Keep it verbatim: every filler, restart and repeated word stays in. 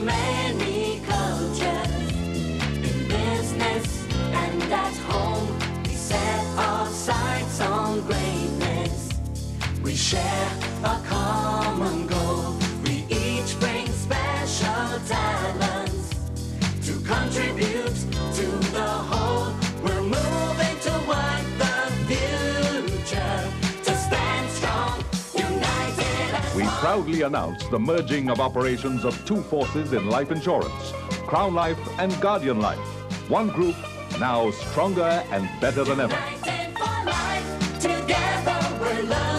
many cultures. In business and at home, we set our sights on greatness. We share a common goal. We each bring special talents to contribute to the whole. We're moving toward the future to stand strong, united as We one. proudly announce the merging of operations of two forces in life insurance, Crown Life and Guardian Life. One group, now stronger and better than ever. United for life, together we're loved.